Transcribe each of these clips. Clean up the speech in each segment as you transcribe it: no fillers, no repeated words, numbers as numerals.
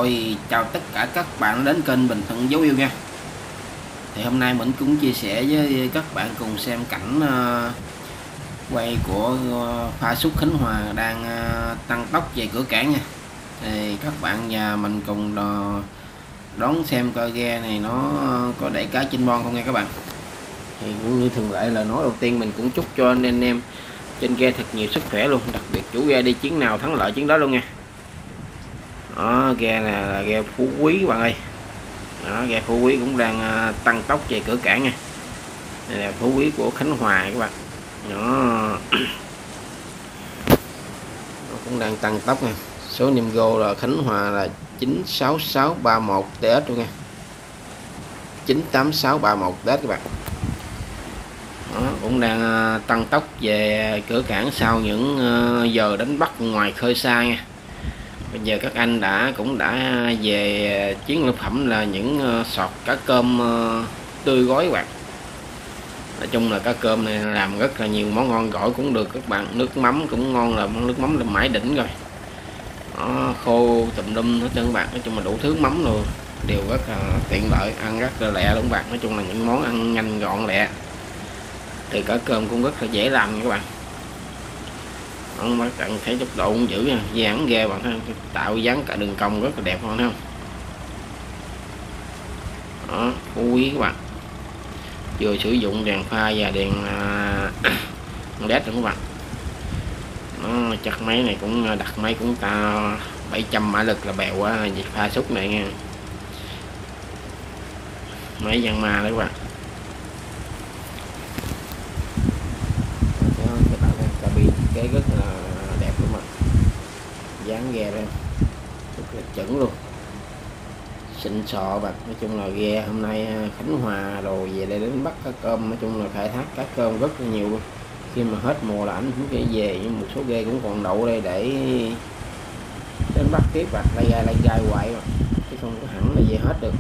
Rồi chào tất cả các bạn đến kênh Bình Thuận Dấu Yêu nha. Thì hôm nay mình cũng chia sẻ với các bạn cùng xem cảnh quay của pha súc Khánh Hòa đang tăng tốc về cửa cảng nha. Thì các bạn và mình cùng đón xem coi ghe này nó có đẩy cá trên bon không nha các bạn. Thì cũng như thường lệ, lời nói đầu tiên mình cũng chúc cho anh em trên ghe thật nhiều sức khỏe luôn, đặc biệt chủ ghe đi chuyến nào thắng lợi chuyến đó luôn nha. Đó, ghe này là ghe Phú Quý các bạn ơi. Đó, ghe Phú Quý cũng đang tăng tốc về cửa cảng nha. Đây là Phú Quý của Khánh Hòa các bạn. Đó. Nó cũng đang tăng tốc nha. Số niêm go là Khánh Hòa là 96631 TS luôn nha. 98631 TS các bạn. Đó, cũng đang tăng tốc về cửa cảng sau những giờ đánh bắt ngoài khơi xa nha. Bây giờ các anh cũng đã về chiến lợi phẩm là những sọt cá cơm tươi gói các bạn. Nói chung là cá cơm này làm rất là nhiều món ngon, gỏi cũng được các bạn, nước mắm cũng ngon, là nước mắm là mãi đỉnh rồi. Đó, khô tùm lum hết trơn các bạn, nói chung là đủ thứ mắm luôn, đều rất là tiện lợi, ăn rất là lẹ luôn các bạn. Nói chung là những món ăn nhanh gọn lẹ. Thì cá cơm cũng rất là dễ làm nha các bạn. Các bạn thấy tốc độ cũng dữ nha, dán ghê bạn thấy, tạo dáng cả đường cong rất là đẹp không thấy không. Đó, Phú Quý các bạn, vừa sử dụng đèn pha và đèn led rồi các bạn. Nó chắc máy này cũng đặt máy cũng ta 700 mã lực là bèo quá việc pha súc này nha, máy Giang Ma đấy các bạn. Cabin cái rất là đẹp luôn mà, dáng ghe đây rất là chuẩn luôn, xịn sò bạn. Nói chung là ghe hôm nay Khánh Hòa rồi về đây đến bắt cá cơm, nói chung là khai thác cá cơm rất là nhiều luôn. Khi mà hết mùa là ảnh cũng phải về, nhưng một số ghe cũng còn đậu đây để đến bắt tiếp bạn, lay gai hoài mà, chứ không có hẳn là về hết được.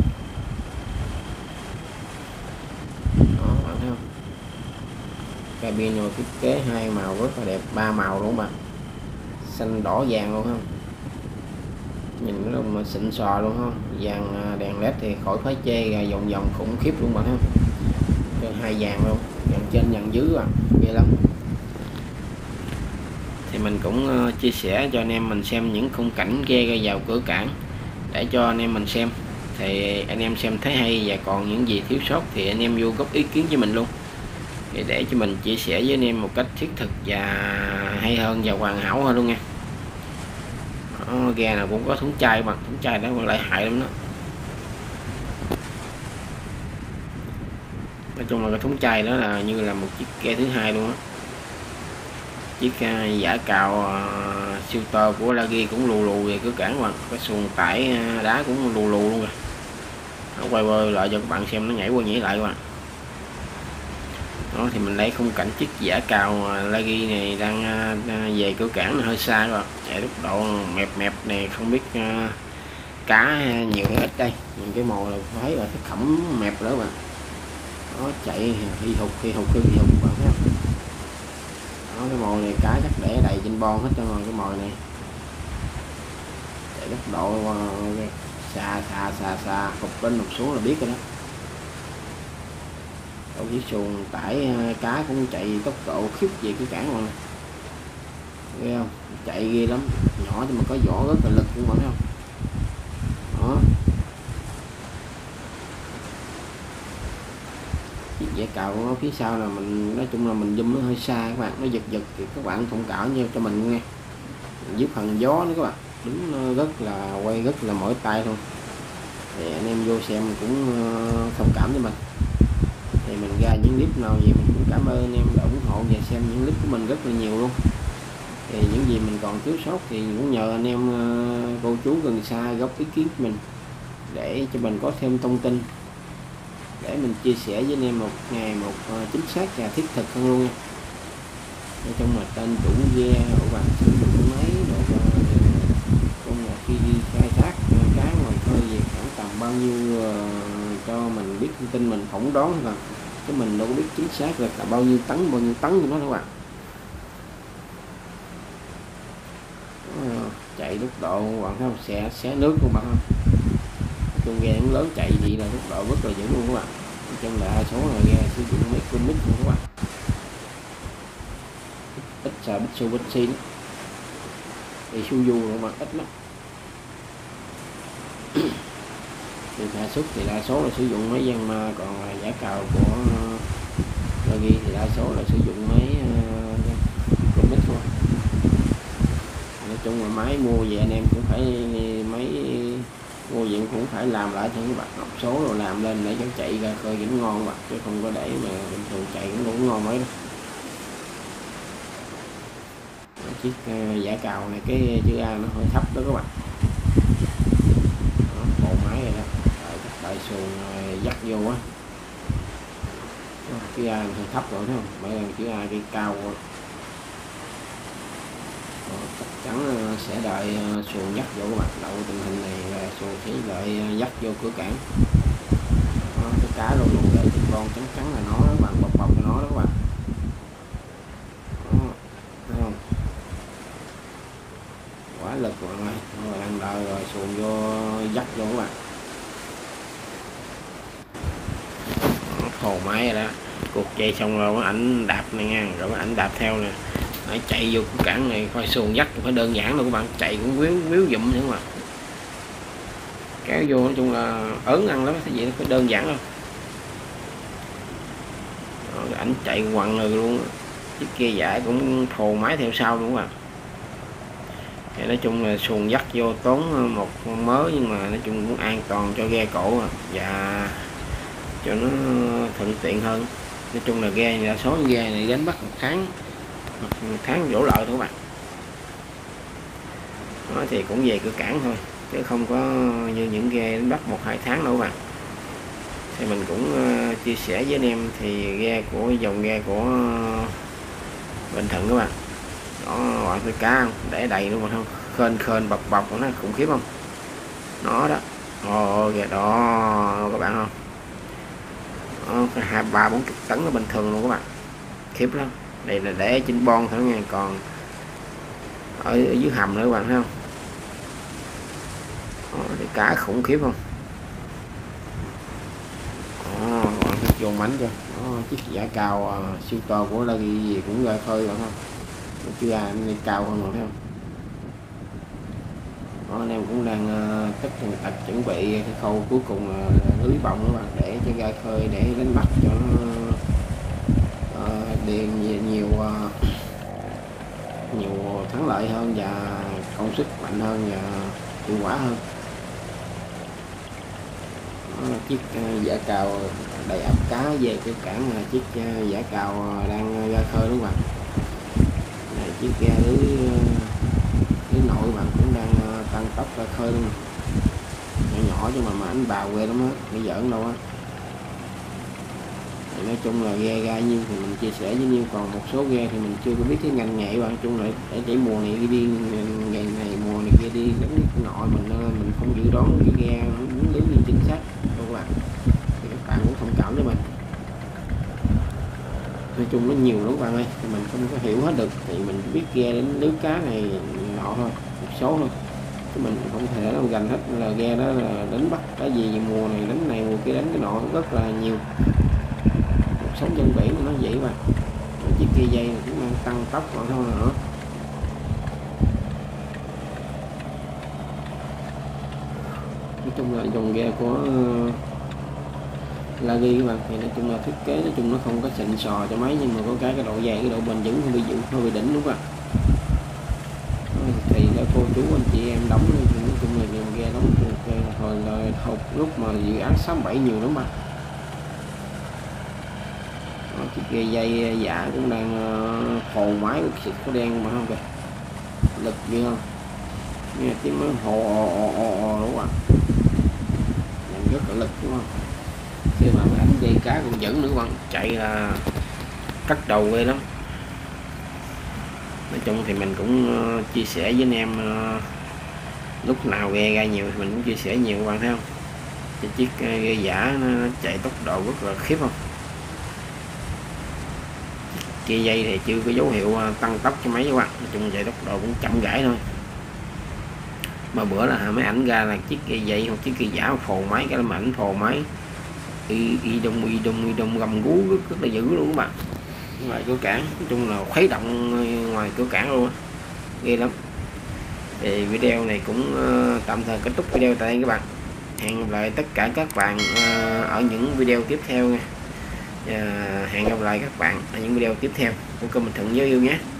Đó bạn thấy không, cabin rồi thiết kế hai màu rất là đẹp, ba màu luôn bạn, xanh đỏ vàng luôn không, nhìn nó mà xịn sò luôn không. Vàng đèn led thì khỏi phải chê, vòng vòng khủng khiếp luôn bạn thấy không, hai vàng luôn, vàng trên vàng dưới bạn, ghê lắm. Thì mình cũng chia sẻ cho anh em mình xem những khung cảnh ghe ra vào cửa cảng để cho anh em mình xem. Thì anh em xem thấy hay và còn những gì thiếu sót thì anh em vô góp ý kiến cho mình luôn, để cho mình chia sẻ với anh em một cách thiết thực và hay hơn và hoàn hảo hơn luôn nha. Đó, ghe nào cũng có thúng chai mà, thúng chai đó lại hại lắm đó. Nói chung là cái thúng chai đó là như là một chiếc ghe thứ hai luôn á. Chiếc giả cào siêu to của Lagi cũng lù về cửa cảng mà, cái xuồng tải đá cũng lù luôn rồi. Nó quay lại cho các bạn xem, nó nhảy qua nhảy lại các bạn. Đó, thì mình lấy khung cảnh chiếc giả cào Lagi này đang về cửa cảng hơi xa rồi, chạy tốc độ mẹp này, không biết cá nhiều hay ít đây. Nhìn cái mồi là thấy là cái khẩm mẹp nữa bạn. Đó, chạy hi hục bạn thấy không. Đó, cái mồi này cá chắc để đầy trên bon hết trơn rồi, cái mồi này chạy tốc độ xa phục lên một xuống là biết rồi đó. Đâu chiếc xuồng tải cá cũng chạy tốc độ khiếp về cái cảng rồi, nghe không, chạy ghê lắm, nhỏ nhưng mà có vỏ rất là lực luôn bạn thấy không. Đó, chiếc dẻ cào của nó phía sau là mình, nói chung là mình zoom nó hơi xa các bạn, nó giật thì các bạn thông cảm như cho mình nghe, dưới phần gió nữa các bạn, đúng nó rất là quay rất là mỏi tay luôn. Thì anh em vô xem cũng thông cảm cho mình. Thì mình ra những clip nào gì mình cũng cảm ơn anh em đã ủng hộ và xem những clip của mình rất là nhiều luôn. Thì những gì mình còn thiếu sót thì cũng nhờ anh em cô chú gần xa góp ý kiến của mình để cho mình có thêm thông tin để mình chia sẻ với anh em một ngày một chính xác và thiết thực hơn luôn nha. Nói chung là tên chủ ghe của bạn sử dụng máy độ cũng là khi đi khai thác cá ngoài khơi về khoảng tầm bao nhiêu cho mình biết thông tin, mình phỏng đoán là chứ mình đâu có biết chính xác là bao nhiêu tấn của nó các bạn. Chạy tốc độ bạn thấy không, xé nước của bạn không. chung ghe nó lớn chạy gì là tốc độ rất là dữ luôn các bạn. Nói chung là số là ghe sử dụng mấy con mít luôn các bạn, ít xà Mitsubishi thì Suzuki các bạn, ít lắm. Thì sản xuất thì đa số là sử dụng máy Yanmar, còn giá cào của Yagi thì đa số là sử dụng máy con mít thôi. Nói chung là máy mua về anh em cũng phải máy mua về cũng phải làm lại thôi các bạn, học số rồi làm lên để cho chạy ra khơi vẫn ngon mà, chứ không có để mà bình thường chạy cũng không ngon mấy đâu. Chiếc giả cào này cái chữ A nó hơi thấp đó các bạn. Bộ máy này đó, đợi xuồng dắt vô á, chữ A hơi thấp rồi thấy không, mấy lần chữ A cái cao rồi. Chắc chắn sẽ đợi xuồng dắt vô các bạn. Đậu tình hình này là xuồng sẽ đợi dắt vô cửa cảng. Cái cá luôn luôn để trên con trắng trắng là nó các bạn, bọc bọc là nó đó các bạn. Thấy không, quá lực mọi người. Rồi đang đợi rồi xuồng vô dắt vô các bạn. Hồ máy rồi đó, cuộc dây xong rồi ảnh đạp này nha, rồi ảnh đạp theo nè, phải chạy vô cửa cảng này coi xuồng dắt phải đơn giản đâu các bạn, chạy cũng miếu dụm nữa mà kéo vô. Nói chung là ớn ăn lắm, cái gì nó phải đơn giản đâu. Ảnh chạy quằn rồi luôn, chiếc kia giải cũng thồ máy theo sau luôn các bạn. Thì nói chung là xuồng dắt vô tốn một con mớ, nhưng mà nói chung cũng an toàn cho ghe cổ và cho nó thuận tiện hơn. Nói chung là ghe đa số ghe này đánh bắt một tháng đổ lợi thôi các bạn. Đó thì cũng về cửa cảng thôi, chứ không có như những ghe đánh bắt 1-2 tháng đâu các bạn. Thì mình cũng chia sẻ với anh em thì ghe của dòng ghe của Bình Thuận các bạn. Đó, gọi tôi cá không để đầy luôn mà không, khên bọc của nó khủng khiếp không, nó đó. Kìa đó các bạn không, nó 2-3-40 tấn là bình thường luôn các bạn, khiếp lắm. Đây là để trên bon thôi nha, còn ở dưới hầm nữa các bạn thấy không. Cái cá khủng khiếp không. Bạn vô mảnh chưa. Chiếc giả cao siêu to của Lagi gì cũng ra khơi bạn không, chưa anh cao hơn rồi thấy không. Anh em cũng đang tất tần tật chuẩn bị cái khâu cuối cùng là lưới bọng các bạn, để cho ra khơi để đánh bắt cho nó điền nhiều thắng lợi hơn và công suất mạnh hơn và hiệu quả hơn. Đó là chiếc giả cào đầy ắp cá về cái cảng, là chiếc giả cào đang ra khơi đúng không bạn. Này chiếc ghe lưới nội bạn cũng đang tăng tốc ra khơi luôn, nhỏ chứ mà anh bào ghê lắm á, bây giỡn đâu á. Nói chung là ghe ra nhiêu thì mình chia sẻ với nhiêu, còn một số ghe thì mình chưa có biết cái ngành nghề bạn. Chung lại để mùa này đi ngày này mùa này kia đi đánh cái nọ, mình không dự đoán cái ghe muốn lưới như chính xác đâu các bạn, thì các bạn cũng thông cảm với mình. Nói chung nó nhiều lắm các bạn ơi, thì mình không có hiểu hết được, thì mình biết ghe đến lưới cá này nọ thôi, một số thôi, chứ mình không thể nào gành hết là ghe đó là đánh bắt cái gì mùa này đánh này mùa kia đánh cái nọ rất là nhiều. Sống trên biển nó vậy mà. Chiếc kia dây cũng đang tăng tốc còn thôi nữa. Nói chung là dòng ghe của Lagi các bạn, thì nói chung là thiết kế nói chung nó không có xịn sò cho máy, nhưng mà có cái độ dày, cái độ bền vững hơi bị đỉnh đúng không ạ. Thì là cô chú anh chị em đóng thì nói chung là dòng ghe đóng hồi là lúc mà dự án 67 nhiều lắm mà. Chiếc ghe dây giả cũng đang hồ máy xịt có đen mà không kìa, lực như không nghe tiếng nó hồ đúng không, rất là lực đúng không. Khi mà đánh dây cá cũng dẫn nữa bạn, chạy là cắt đầu ghê lắm. Nói chung thì mình cũng chia sẻ với anh em lúc nào ghe ra nhiều thì mình cũng chia sẻ nhiều các bạn thấy không. Cái chiếc ghe giả nó chạy tốc độ rất là khiếp không. Chia dây thì chưa có dấu hiệu tăng tốc cho máy các bạn, nói chung chạy tốc độ cũng chậm rãi thôi. mà bữa là mấy ảnh ra là chiếc cây dây hoặc chiếc cây giả phồ máy, cái làm ảnh phồ máy y đông gầm gú rất là dữ luôn các bạn. Ngoài cửa cảng nói chung là khuấy động ngoài cửa cảng luôn, ghê lắm. Thì video này cũng tạm thời kết thúc video tại đây các bạn. Hẹn gặp lại tất cả các bạn ở những video tiếp theo nha. Hẹn gặp lại các bạn ở những video tiếp theo của kênh Bình Thuận Giới Yêu nhé.